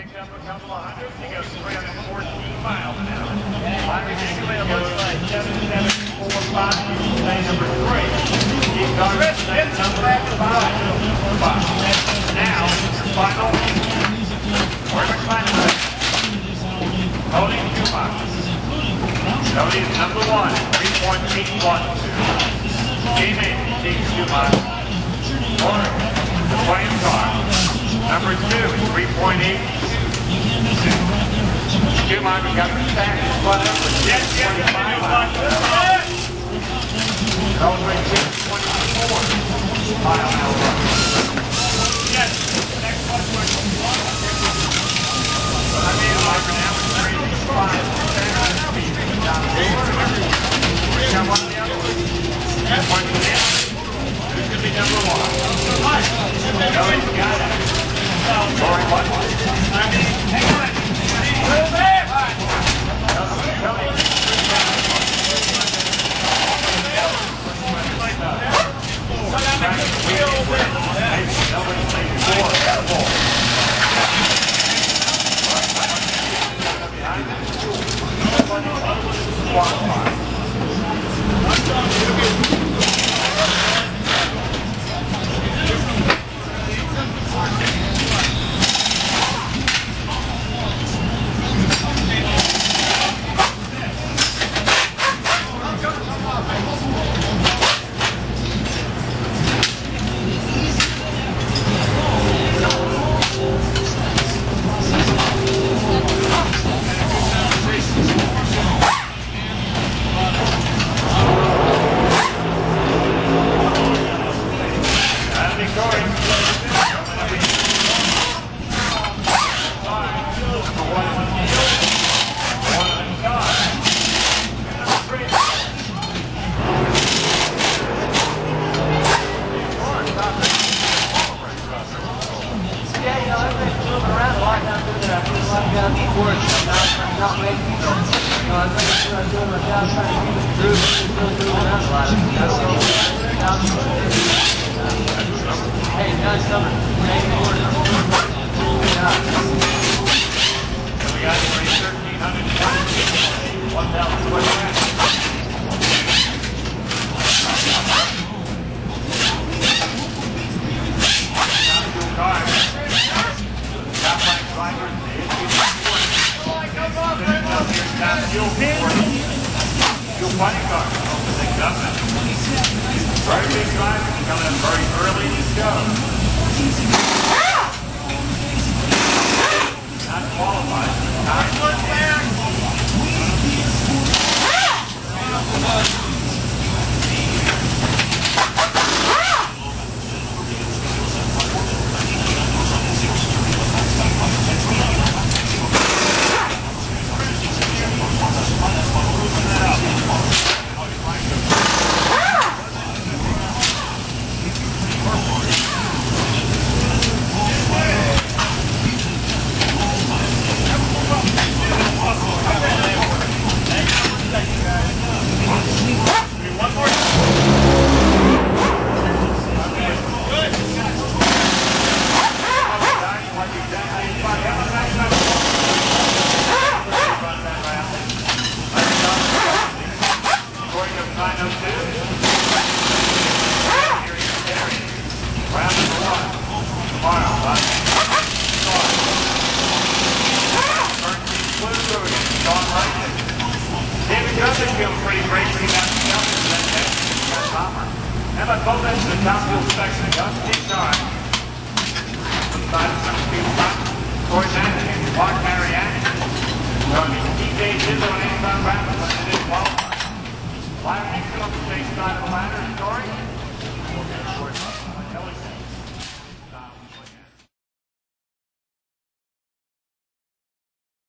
up a couple of hundred. He goes 314 miles an hour. Herculiner goes 7745. Lane number 3. Keep going. Lane number 5. Now, your final. Herculiner. Cody Schumacher. Cody is number 1, 3.812. Game 8, King Schumacher. Corner, the playing car. Number 2 is 3.822. Schumacher got the stack in front of with 25 miles. Cody 24 mile an hour. Yes, next one. I mean, like an average 3.5 speed down the road. Got one of the other ones. One to the end. Who's going to be number 1? Kelly's got it. Sorry, what? I mean, hang on.